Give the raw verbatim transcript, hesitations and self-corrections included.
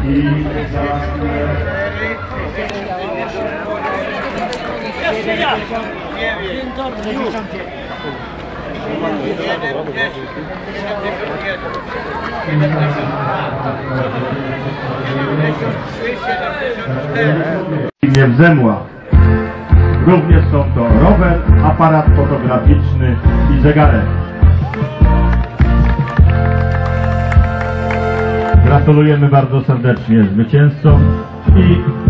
I imię w Zemła. Również są to rower, aparat fotograficzny i zegarek. Gratulujemy bardzo serdecznie zwycięzcom i